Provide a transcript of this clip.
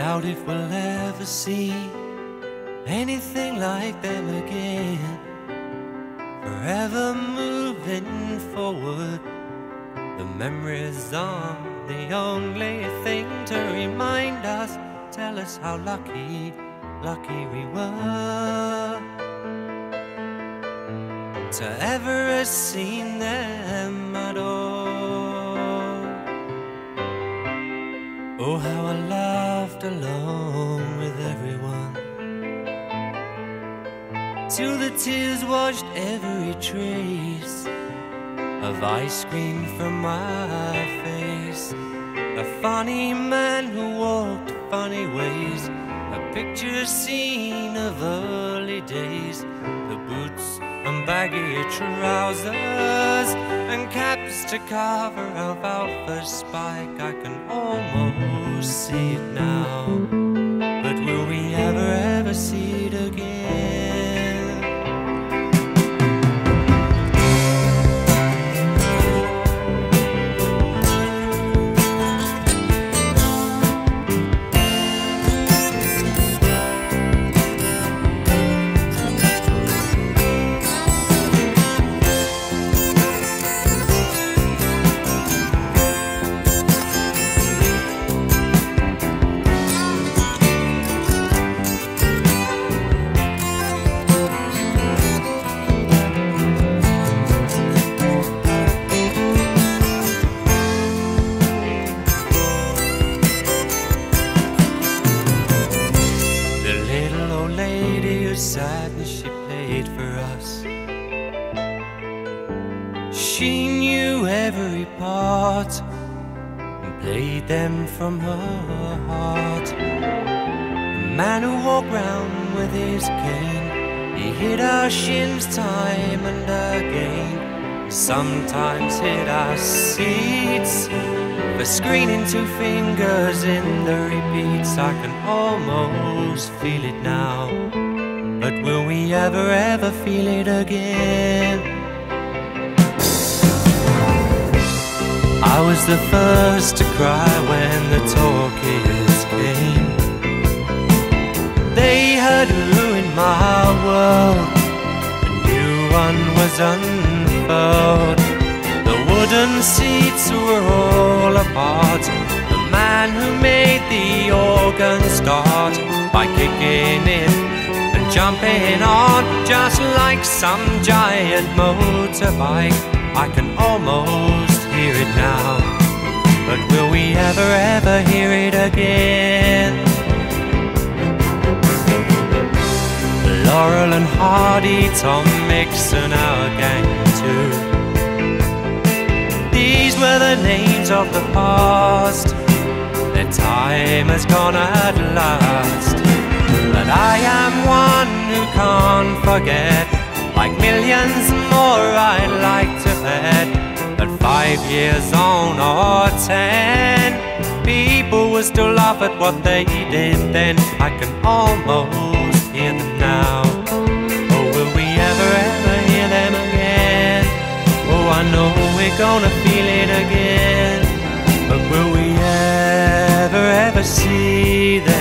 doubt if we'll ever see anything like them again. Forever moving forward, the memories are the only thing to remind us, tell us how lucky we were to ever have seen them at all. Oh, how I laughed along with everyone, till the tears washed every trace of ice cream from my face. A funny man who walked funny ways, a picture scene of early days. The boots and baggy trousers and caps to cover alfalfa spike. I can almost see it now, but will we ever see it again? Sadness she played for us. She knew every part and played them from her heart. The man who walked round with his cane, he hit our shins time and again. Sometimes hit our seats for screening 2 fingers in the repeats. I can almost feel it now, but will we ever feel it again? I was the first to cry when the talkies came. They had ruined my world, a new one was unfurled. The wooden seats were all apart. The man who made the organ start by kicking it, jumping on just like some giant motorbike. I can almost hear it now, but will we ever hear it again? Laurel and Hardy, Tom Mix and our gang too. These were the names of the past. Their time has gone at last, but I am one who can't forget. Like millions more I'd like to bet that 5 years on or 10, people will still laugh at what they did then. I can almost hear them now. Oh, will we ever hear them again? Oh, I know we're gonna feel it again, but will we ever see them?